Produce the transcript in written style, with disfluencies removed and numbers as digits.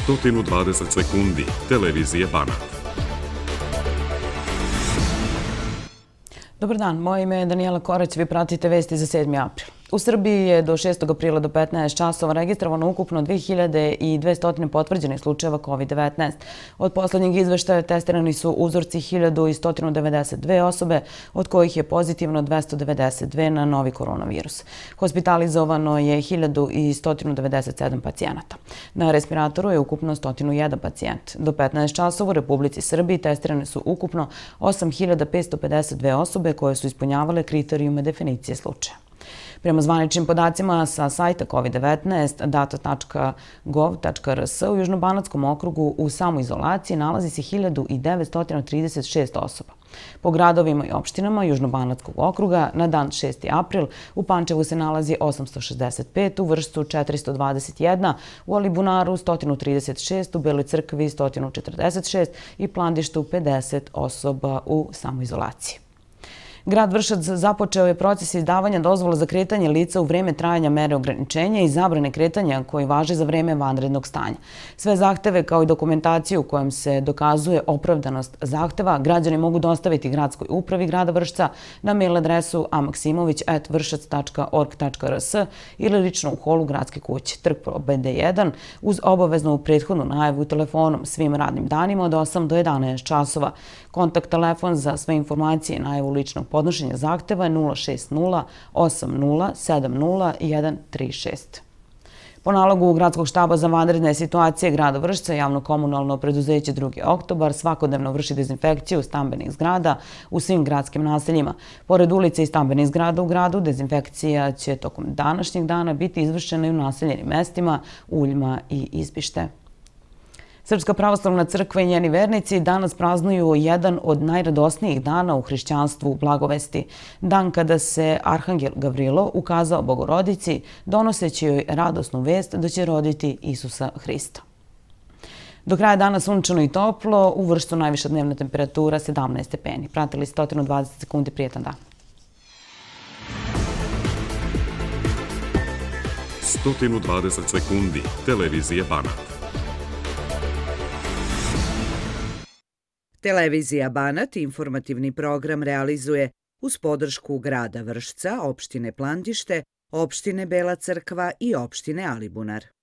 120 sekundi. Televizije Banat. Dobar dan, moje ime je Danijela Korać, vi pratite vesti za 7. april. U Srbiji je do 6. aprila do 15 časova registrovano ukupno 2200 potvrđenih slučajeva COVID-19. Od poslednjeg izveštaja testirani su uzorci 1192 osobe, od kojih je pozitivno 292 na novi koronavirus. Hospitalizovano je 1197 pacijenata. Na respiratoru je ukupno 101 pacijent. Do 15 časova u Republici Srbiji testirane su ukupno 8552 osobe koje su ispunjavale kriterijume definicije slučaja. Prema zvaničnim podacima sa sajta COVID-19 data.gov.rs u Južnobanatskom okrugu u samoizolaciji nalazi se 1936 osoba. Po gradovima i opštinama Južnobanatskog okruga na dan 6. april u Pančevu se nalazi 865, u Vršcu 421, u Alibunaru 136, u Beloj Crkvi 146 i Plandištu 50 osoba u samoizolaciji. Grad Vršac započeo je proces izdavanja dozvola za kretanje lica u vreme trajanja mere ograničenja i zabrane kretanja koji važe za vreme vanrednog stanja. Sve zahteve kao i dokumentaciju kojom se dokazuje opravdanost zahteva građani mogu dostaviti gradskoj upravi grada Vršca na mail adresu amaksimović@vršac.org.rs ili lično u holu Gradske kuće, Trg Pobede 1, uz obaveznu prethodnu najavu telefonom svim radnim danima od 8 do 11 časova. Kontakt telefon za sve informacije i najavu ličnog podnošenja zahteva je 060 80 70 136. Po nalogu Gradskog štaba za vanredne situacije grada Vršca, javno-komunalno preduzeće 2. oktobar svakodnevno vrši dezinfekciju stambenih zgrada u svim gradskim naseljima. Pored ulice i stambenih zgrada u gradu, dezinfekcija će tokom današnjeg dana biti izvršena i u naseljenim mestima Uljma i Izbište. Srpska pravoslavna crkva i njeni vernici danas praznuju jedan od najradosnijih dana u hrišćanstvu Blagovesti. Dan kada se Arhangel Gavrilo ukazao Bogorodici, donoseći joj radosnu vest da će roditi Isusa Hrista. Do kraja dana sunčano i toplo, u Vršcu najviša dnevna temperatura 17 stepeni. Pratili 120 sekundi, prijetan dan. 120 sekundi. Televizije Banat. Televizija Banat informativni program realizuje uz podršku grada Vršca, opštine Plandište, opštine Bela Crkva i opštine Alibunar.